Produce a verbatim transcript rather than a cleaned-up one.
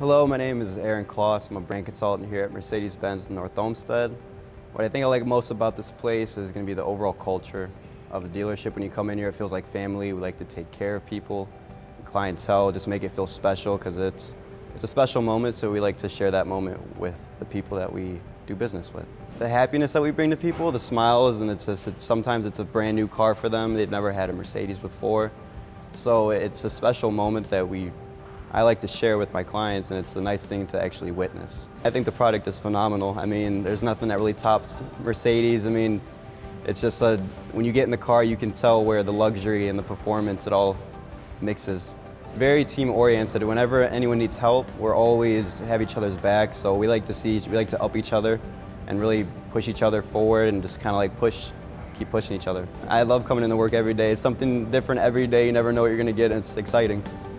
Hello, my name is Kloss. I'm a brand consultant here at Mercedes-Benz in North Olmsted. What I think I like most about this place is going to be the overall culture of the dealership. When you come in here, it feels like family. We like to take care of people, the clientele, just make it feel special because it's, it's a special moment, so we like to share that moment with the people that we do business with. The happiness that we bring to people, the smiles, and it's just, it's, sometimes it's a brand new car for them. They've never had a Mercedes before. So it's a special moment that we I like to share with my clients, and it's a nice thing to actually witness. I think the product is phenomenal. I mean, there's nothing that really tops Mercedes. I mean, it's just a, when you get in the car, you can tell where the luxury and the performance, it all mixes. Very team-oriented. Whenever anyone needs help, we're always have each other's back. So we like to see, we like to up each other and really push each other forward and just kind of like push, keep pushing each other. I love coming into work every day. It's something different every day. You never know what you're going to get, and it's exciting.